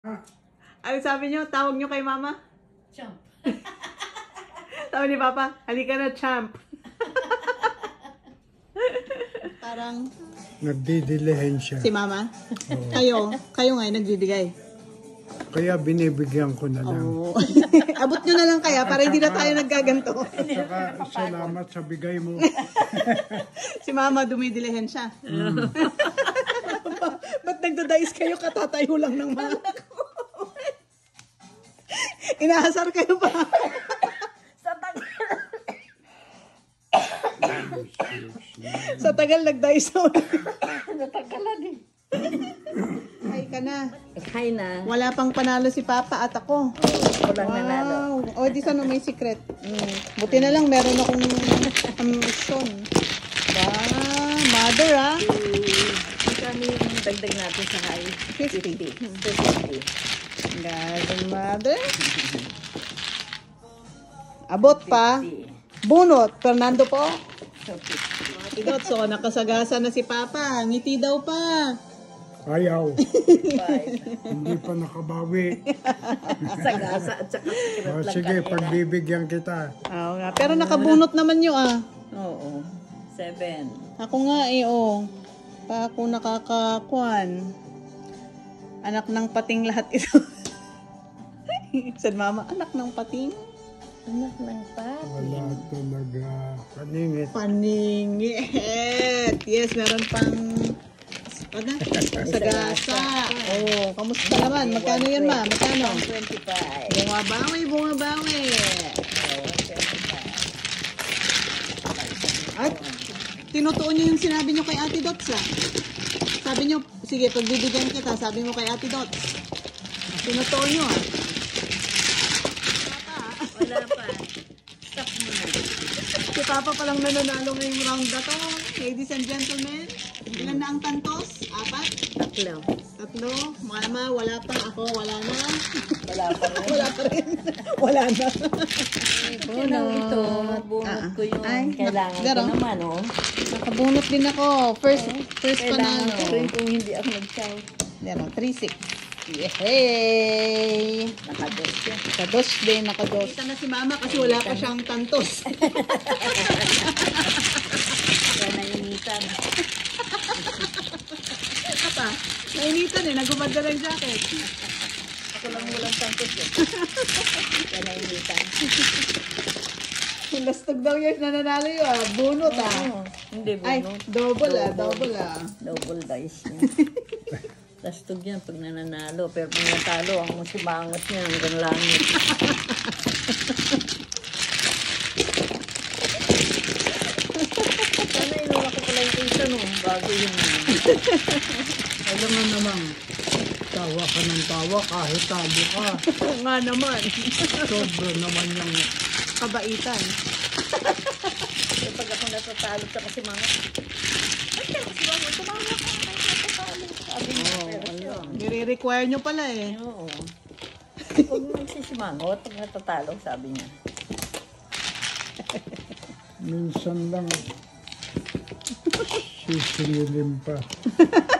Ano sabi niyo? Tawag niyo kay mama? Champ. Sabi ni papa, halika na, champ. Parang nagdidilihensya. si mama? Kayo nga nagdidigay. Kaya binibigyan ko na lang. Oh. Abot nyo na lang kaya para hindi na tayo naggaganto. At saka salamat sa bigay mo. Si mama dumidilihan siya. Ba't nagdadais kayo? Katatayo lang ng mga ko. Inaasar kayo pa. Sa tagal. Sa tagal nagdais na. Natagalan eh. Hi ka na. Hi na. Wala pang panalo si Papa at ako. Walang nanalo. Wow. O, di sana may secret. Buti na lang, meron akong mission. Mother, ah. Kami yung dagdag natin sa high. 50. 50. Gazing mother. Abot pa. Bunot. Fernando po. So, 50. Idot, so nakasagasa na si Papa. Ngiti daw pa. Ayaw. 5. Hindi pa nakabawi. Sagasa at saka secret lang. Sige, pagbibigyan kita. Oo nga. Pero nakabunot naman nyo, ah. Oo. 7. Ako nga eh, oh. Pa ako nakakakuan. Anak ng pating lahat ito. Said mama, anak ng pating? Anak ng Wala talaga. Paningit. Paningit. Yes, meron pang sagasa. Oh, kamusta naman? Magkano yan, ma? Magkano? 25. Bungabawi, bungabawi. Oo, 25. At tinutuon niyo yung sinabi niyo kay Ate Dots, ah. Sabi niyo, sige, pagbibigyan kita, sabi mo kay Ate Dots. Tinutuon niyo, ah. Wala pa. Stop mo na. Si Papa palang nananalo ngayong round na to. Ladies and gentlemen, ilan na ang tantos? 4? 3. 3? Mama, wala pa. Ako, wala na. Wala pa rin. Wala pa rin. Wala na. Ito, bunot ko yung kailangan ko Garo. naman, oh. Nakabunot din ako. First Kailangan ko panalo. rin kung hindi ako nag-chow. Dero, 3-6. Yay! Nakados siya. Nakados din, nakados. Kita na si Mama kasi wala pa siyang tantos. Kaya nainitan. Apa, nainitan eh. Nagumad na lang jacket. Ako lang walang santos eh. Kaya nainitan. Lastog daw yung nananalo yun, ah. Bunot, ah. Oo. Hindi, Ay, bunot. double, ah. Double, ah. Double dice niya. Lastog yan pag nananalo. Pero pag natalo, ang musibangot niya hanggang langit. Sana inuwa ko pala yung isa no. Bago yun. Alam naman, tawa ka ng tawa kahit talo ka. Oo nga naman. Sobra naman yung Kabaitan. So, pag ako natatalo sa kasi mga ay, kasi mga tumama ka. Natatalo. Sabi niya. Nire-require nyo pala eh. Oo. Huwag mo nagsisimangot pag natatalo, sabi niya. minsan lang sisingilin pa.